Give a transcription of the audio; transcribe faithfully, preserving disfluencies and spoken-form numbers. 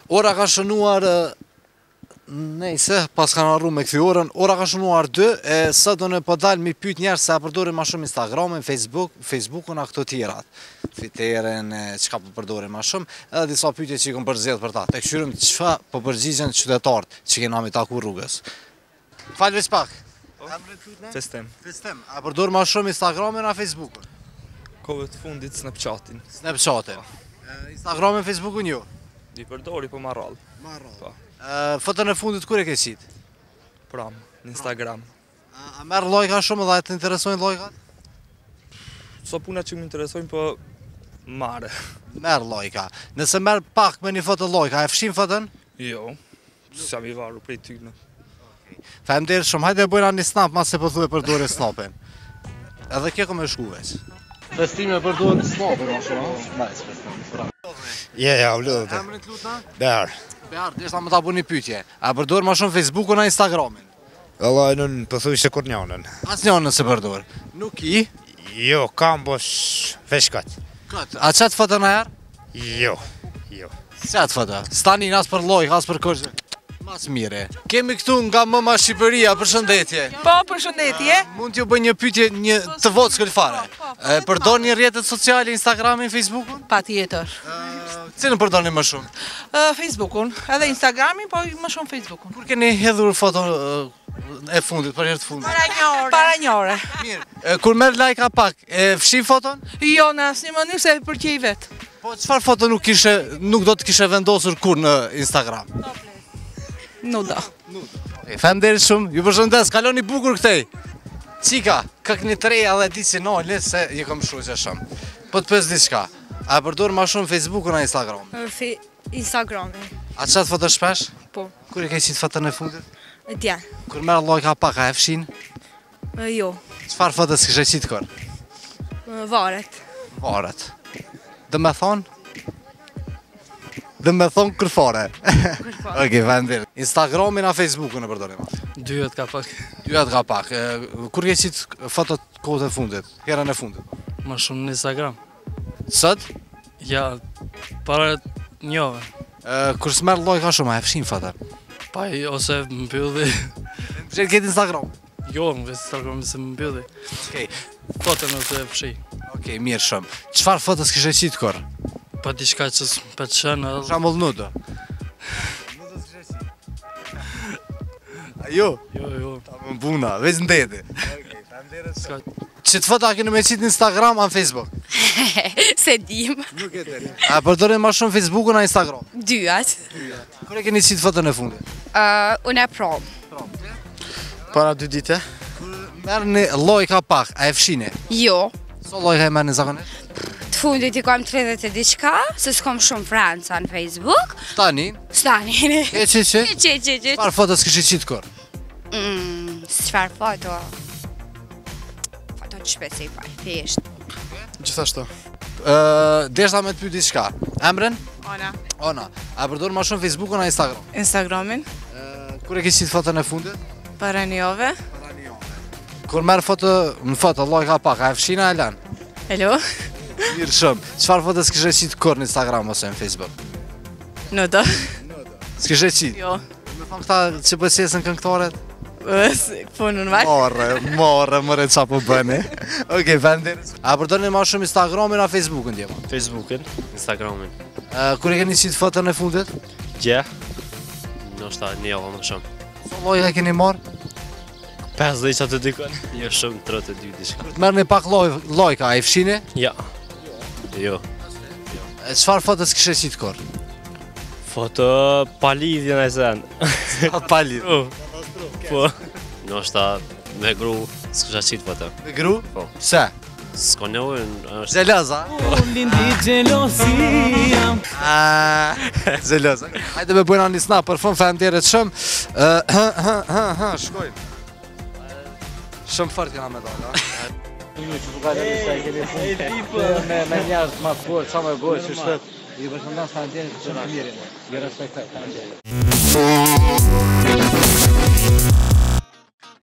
Ora ka shënuar nejse, pas kanë arru me këthi orën, ora ka shënuar dy, e së do në po dalë mi pyet njerë se a përdorin ma shumë Instagramin, Facebook, Facebookun a këto tjerat. Twitterin, qka po përdorin ma shumë, edhe disa pyetje që i kom përzjedh për ta. Te këshyrim qfa po përgjigjen qytetarët që kena mi taku rrugës. Falë veç pak. Festem. Festem. A përdor ma shumë Instagramin a Facebookun? Kohë të fundit Snapchatin. Snapchatin. Instagramin, Facebookun jo? I përdori po ma rrallë. Ma rrallë. Fotën e fundit kur e ke qitë? Pram, në Instagram. A merë lojka shumë dhe të interesojnë lojkat? So puna që më interesojnë, po mare. Merë lojka. Nëse merë pak me një foto lojka, e fshim fotën? Jo, së jam i varu prej ty në. Faleminderit shumë, hajde e bojna një snap, ma se po thuaj përdore snapin. Edhe kje kom e shku veç. Festime përdore snapin, ma shumë, nice festim. Ja, ja, u lëdhë. Emrin të lutna? Bear. Bear, deshta më ta bu një pytje. A përdor ma shumë Facebookun a Instagramin? Allah, nën pëthuj se kur njonën. As njonën se përdor. Nuk i? Jo, kam bosh veshkat. Këtë, a qëtë foto në herë? Jo, jo. Qëtë foto? Stanin as për lojk, as për kërgjë. Mas mire. Kemi këtu nga mëma Shqipëria, përshëndetje. Po, përshëndetje. Mund t'ju bëj një pytje një të votë s'këll fare. Përdor një rjetët sociale, Instagramin, Facebookun? Pa tjetër. Cilën përdor një më shumë? Facebookun, edhe Instagramin, po më shumë Facebookun. Kur keni hedhur foto e fundit, për herë të fundit? Para një ore. Para një ore. Mirë. Kur merë lajka pak, e fshim foton? Jo, në asë një mënyrë se përqej vetë. Po, qëfar foto nuk do të kishe vendosur kur në Instagram? Nuk do. Faleminderit shumë, ju përshëndes, kaloni bukur këtej. Qika, këk një treja dhe di si nolli se je kom shru që shumë. Po të pës diçka, a përdor ma shumë Facebookun a Instagram? Instagramin. A qatë foto shpesh? Po. Kur e ke qitë fotën e fundit? Djen. Kur merë lojka pak, a e fshin? Jo. Qfar foto s'kishe qitë kër? Varet. Varet. Dhe me thonë? Dhe me thonë kërfare. Ok, faleminderit. Instagramin a Facebookun e përdorim? Dyhet ka pak. Dyhet ka pak. Kur ke qitë fotot kohët e fundit? Herën e fundit? Ma shumë në Instagram. Sët? Ja, para njove. Kur s'merë lojka shumë, a e fshin fotot? Pa i ose më mbylli. Që këtë Instagram? Jo, në Instagram se më mbylli. Okej. Foto nëse e fshi. Okej, mirë shumë. Qfar foto s'kishe qitë kër? Pa diçka që s'pëtëshen edhe... Shambull nudo? Nudo s'kishe qitë? A jo? Jo, jo. Ta më buna, veç në deti. Okej, faleminderit shumë. Që të foto a keni me qitë në Instagram a në Facebook? Se dim. Nuk e të. A përdorin ma shumë Facebookun a Instagram? Dyat. Kur e keni qitë fotën e fundit? Unë e prom. Para dy dite? Merë një lojka pak, a e fshine? Jo. So lojka e merë një zakonisht? Të fundit i kam tridhjet e diçka, se s'kom shumë Franca në Facebook. Stanin? Stanin. E që që? Që që që. Qfar foto s'kishe qitë kër? Qfar foto? Foto të shpesifaj, thjesht. Gjithashtu. Deshta me të pyet diçka. Emrin? Ona. Ona. A përdor ma shumë Facebookun a Instagram? Instagramin, Kur e ke qitë fotën e fundit? para një ove. Kur merë foto, në foto, lojka pak, a e fshina e lan? Hello? Mirë shumë. Qfar foto s'kishe qitë kër në Instagram ose në Facebook? Në do. S'kishe qitë? Jo. Me thonë këta që pësjesën këngëtoret? Po normal. Morë, morë, mëre qa po bëni. Okej, faleminderit. A përdorni ma shumë Instagramin a Facebookun djema? Facebookin, Instagramin. Kur e keni qitë fotën e fundit? Gje? Nështë ta një javë më shumë. So lojka keni marë? pesëdhjetë që atë dikon? Jo shumë, tridhjetë e dy diçka. Kur të merë një pak lojka, a i fshini? Ja. Jo. Qfar foto s'kishe qitë kër? Foto pa lidhje në e sen. Pa lidhje? Po. Nështë ta me gru, s'kisha qitë foto. Me gru? Po. Se? S'ko njojën, është... Gjeloza? Lindi gjelosia. Gjeloza. Hajde me bëjna një snap për fund, faleminderit shumë. Shkojnë. Shumë fort këna me dalë, a? Ju që të gale lisa e keni fund me njerët ma të kohë, qa me gojë që shtetë, i përshëndan faleminderit që në të mirin, i respektaj, faleminderit.